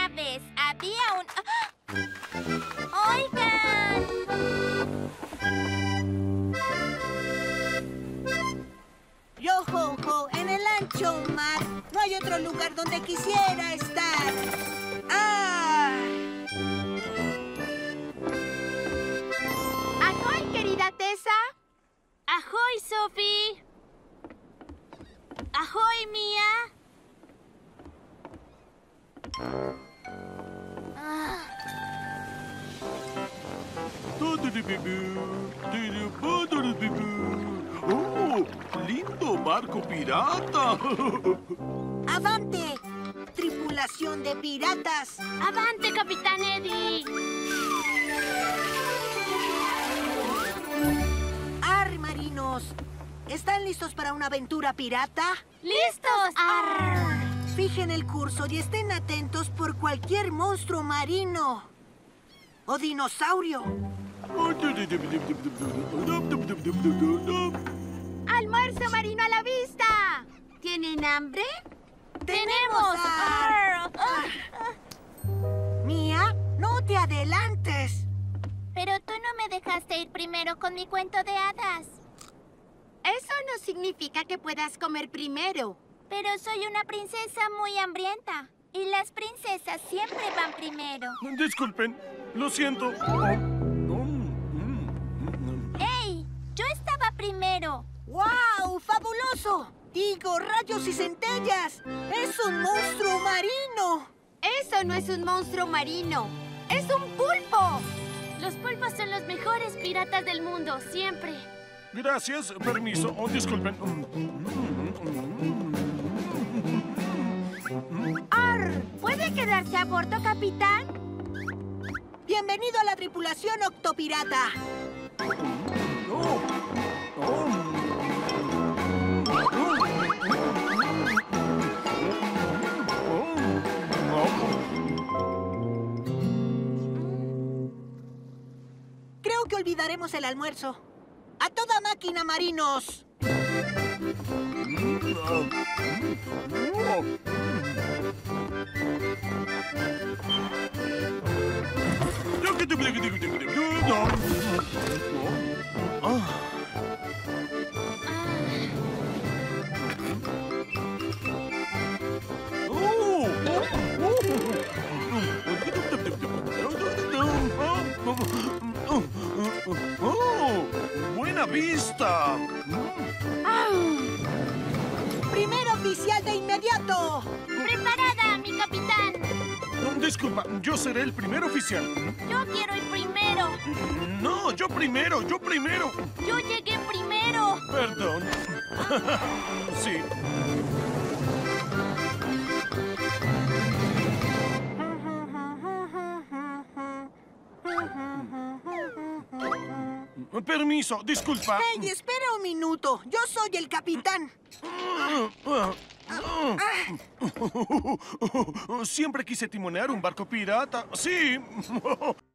Una vez había un... ¡Ah! ¡Oigan! Yo-ho-ho, en el ancho mar, no hay otro lugar donde quisiera estar. ¡Ah! ¡Ahoy, querida Tessa! ¡Ahoy, Sophie! ¡Ahoy, Mía! ¡Oh! ¡Lindo barco pirata! ¡Avante! ¡Tripulación de piratas! ¡Avante, Capitán Eddie! ¡Arr, marinos! ¿Están listos para una aventura pirata? ¡Listos! ¡Arr! Fijen el curso y estén atentos por cualquier monstruo marino o dinosaurio. ¡Almuerzo marino a la vista! ¿Tienen hambre? ¡Tenemos! ¡Arr! Mía, no te adelantes. Pero tú no me dejaste ir primero con mi cuento de hadas. Eso no significa que puedas comer primero. Pero soy una princesa muy hambrienta. Y las princesas siempre van primero. Disculpen, lo siento. ¡Ey! ¡Yo estaba primero! ¡Wow! ¡Fabuloso! Digo, rayos y centellas. ¡Es un monstruo marino! Eso no es un monstruo marino. ¡Es un pulpo! Los pulpos son los mejores piratas del mundo, siempre. Gracias, permiso. Disculpen. ¡Arr! ¿Puede quedarse a bordo, capitán? Bienvenido a la tripulación octopirata. Creo que olvidaremos el almuerzo. ¡A toda máquina, marinos! ¡Oh! ¡Buena vista! ¡Primer oficial de inmediato! ¡Preparada, mi capitán! Disculpa, yo seré el primer oficial. Yo quiero ir primero. No, yo primero, yo primero. Yo llegué primero. Perdón. Sí. Permiso, disculpa. ¡Hey, espera un minuto! ¡Yo soy el capitán! Siempre quise timonear un barco pirata. Sí.